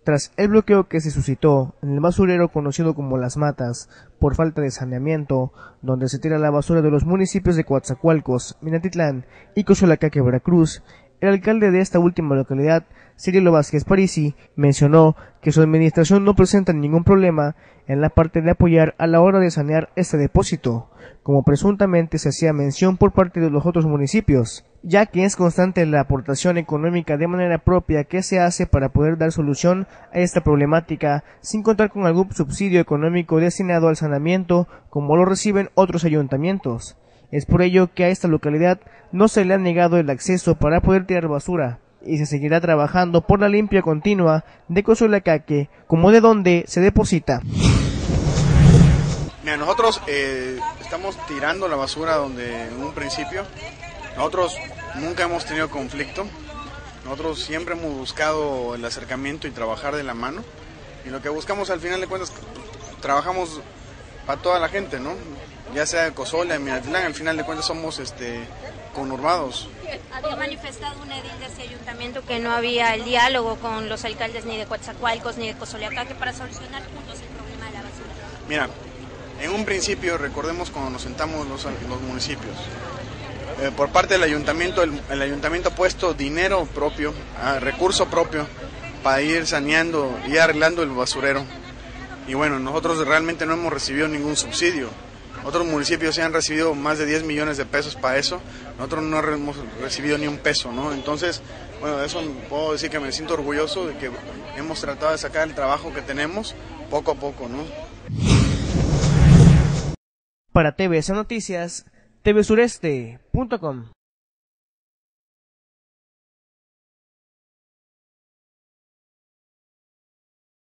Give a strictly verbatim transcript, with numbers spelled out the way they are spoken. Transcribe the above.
Tras el bloqueo que se suscitó en el basurero conocido como Las Matas por falta de saneamiento, donde se tira la basura de los municipios de Coatzacoalcos, Minatitlán y Cozoleacaque, Veracruz, el alcalde de esta última localidad, Cirilo Vázquez Parisi, mencionó que su administración no presenta ningún problema en la parte de apoyar a la hora de sanear este depósito, como presuntamente se hacía mención por parte de los otros municipios, ya que es constante la aportación económica de manera propia que se hace para poder dar solución a esta problemática, sin contar con algún subsidio económico destinado al saneamiento, como lo reciben otros ayuntamientos. Es por ello que a esta localidad no se le ha negado el acceso para poder tirar basura, y se seguirá trabajando por la limpia continua de Cozoleacaque, como de donde se deposita. Mira, nosotros eh, estamos tirando la basura donde en un principio, nosotros nunca hemos tenido conflicto, nosotros siempre hemos buscado el acercamiento y trabajar de la mano, y lo que buscamos al final de cuentas, trabajamos para toda la gente, ¿no? Ya sea Cozolea, en Minatitlán, al final de cuentas somos este, conurbados. Había manifestado un edil de este ayuntamiento que no había el diálogo con los alcaldes ni de Coatzacoalcos ni de Cozoleacaque para solucionar juntos el problema de la basura. Mira, en un principio, recordemos cuando nos sentamos los, los municipios, eh, por parte del ayuntamiento, el, el ayuntamiento ha puesto dinero propio, uh, recurso propio, para ir saneando y arreglando el basurero. Y bueno, nosotros realmente no hemos recibido ningún subsidio. Otros municipios se han recibido más de diez millones de pesos para eso, nosotros no hemos recibido ni un peso, ¿no? Entonces, bueno, de eso puedo decir que me siento orgulloso de que hemos tratado de sacar el trabajo que tenemos poco a poco, ¿no? Para T V C Noticias, T V Sureste punto com.